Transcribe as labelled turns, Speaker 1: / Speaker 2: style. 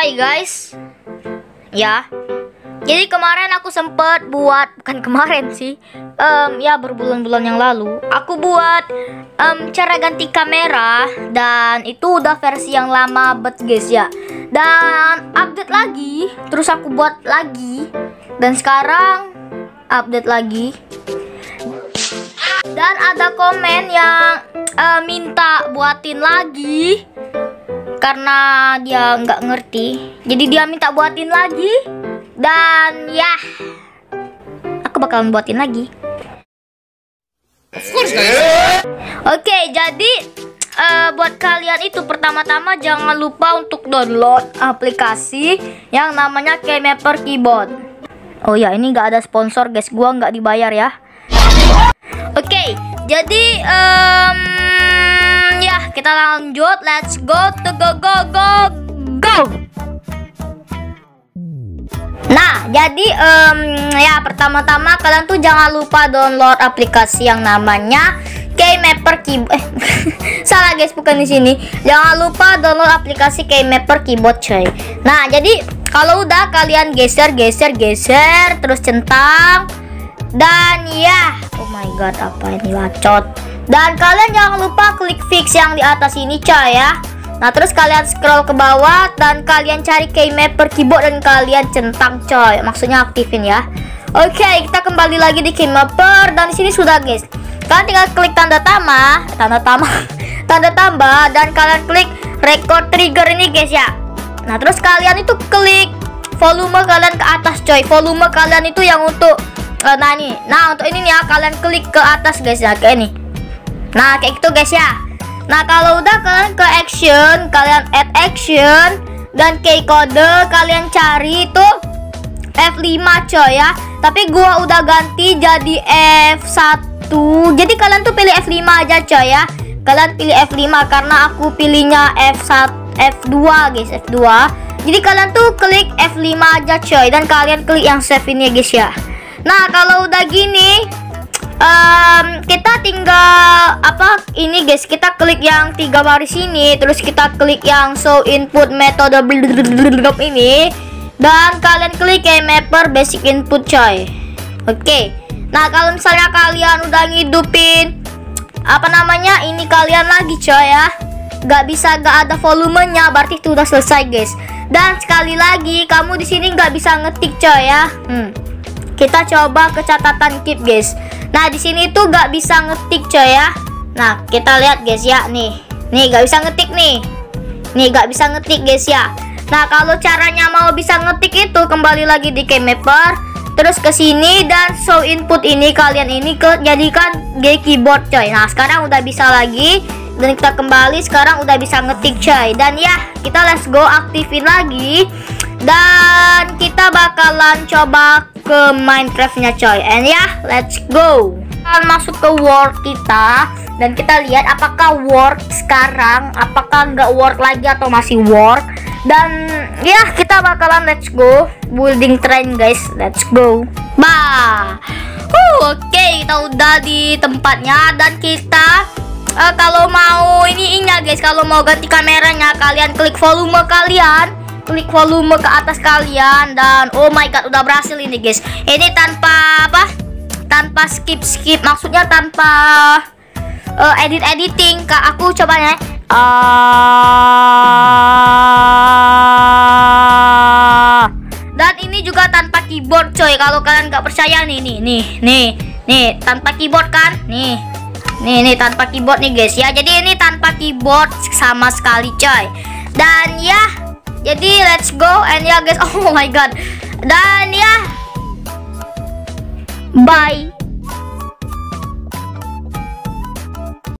Speaker 1: Hai guys. Ya. Jadi kemarin aku sempet buat, bukan kemarin sih, ya berbulan-bulan yang lalu aku buat cara ganti kamera, dan itu udah versi yang lama banget guys ya. Dan update lagi, terus aku buat lagi, dan sekarang update lagi. Dan ada komen yang minta buatin lagi karena dia nggak ngerti, jadi dia minta buatin lagi. Dan ya, aku bakalan buatin lagi. Oke, jadi buat kalian itu pertama-tama jangan lupa untuk download aplikasi yang namanya KeyMapper Keyboard. Oh ya, ini nggak ada sponsor guys, gua nggak dibayar ya. Oke, jadi ya kita lanjut, let's go to go. Nah, jadi ya pertama-tama kalian tuh jangan lupa download aplikasi yang namanya KeyMapper Keyboard. Salah guys, bukan di sini. Jangan lupa download aplikasi KeyMapper Keyboard coy. Nah, jadi kalau udah kalian geser terus centang, dan ya, oh my god, apa ini bacot. Dan kalian jangan lupa klik fix yang di atas ini coy ya. Nah, terus kalian scroll ke bawah dan kalian cari KeyMapper Keyboard dan kalian centang coy. Maksudnya aktifin ya. Oke, kita kembali lagi di KeyMapper, dan di sini sudah guys. Kalian tinggal klik tanda tambah dan kalian klik record trigger ini guys ya. Nah, terus kalian itu klik volume kalian ke atas coy. Volume kalian itu yang untuk untuk ini nih ya, kalian klik ke atas guys ya, kayak ini. Nah, kayak gitu guys ya. Nah, kalau udah kalian ke action, kalian add action, dan key kode kalian cari itu F5 coy ya. Tapi gua udah ganti jadi F1. Jadi kalian tuh pilih F5 aja coy ya. Kalian pilih F5 karena aku pilihnya F2 guys, F2. Jadi kalian tuh klik F5 aja coy, dan kalian klik yang save ini guys ya. Nah, kalau udah gini kita tinggal ini guys, kita klik yang 3 baris ini, terus kita klik yang show input metode ini, dan kalian klik KeyMapper basic input coy. Oke. Nah, kalau misalnya kalian udah ngidupin ini kalian lagi coy ya, gak ada volumenya, berarti itu udah selesai guys. Dan sekali lagi kamu di sini nggak bisa ngetik coy ya. Kita coba ke catatan keep guys. Nah, di sini tuh nggak bisa ngetik coy ya. Nah, kita lihat guys ya, nih nggak bisa ngetik nih nggak bisa ngetik guys ya. Nah, kalau caranya mau bisa ngetik itu kembali lagi di KeyMapper, terus ke sini dan show input ini, kalian ini jadikan G keyboard coy. Nah, sekarang udah bisa lagi, dan kita kembali, sekarang udah bisa ngetik coy. Dan ya, kita let's go aktifin lagi, dan kita bakalan coba ke Minecraft-nya coy. And ya, let's go. Kita masuk ke world kita, dan kita lihat apakah work sekarang, apakah nggak work lagi atau masih work. Dan ya, kita bakalan let's go building train guys, let's go. Oke, kita udah di tempatnya, dan kita kalau mau guys, kalau mau ganti kameranya, kalian klik volume kalian, klik volume ke atas kalian, dan oh my god, udah berhasil ini guys. Ini tanpa skip, maksudnya tanpa editing. Kak, aku coba ya. Dan ini juga tanpa keyboard coy. Kalau kalian nggak percaya nih tanpa keyboard kan, nih tanpa keyboard nih guys ya. Jadi ini tanpa keyboard sama sekali coy. Dan ya, jadi let's go, and ya guys, oh my god. Dan ya, bye.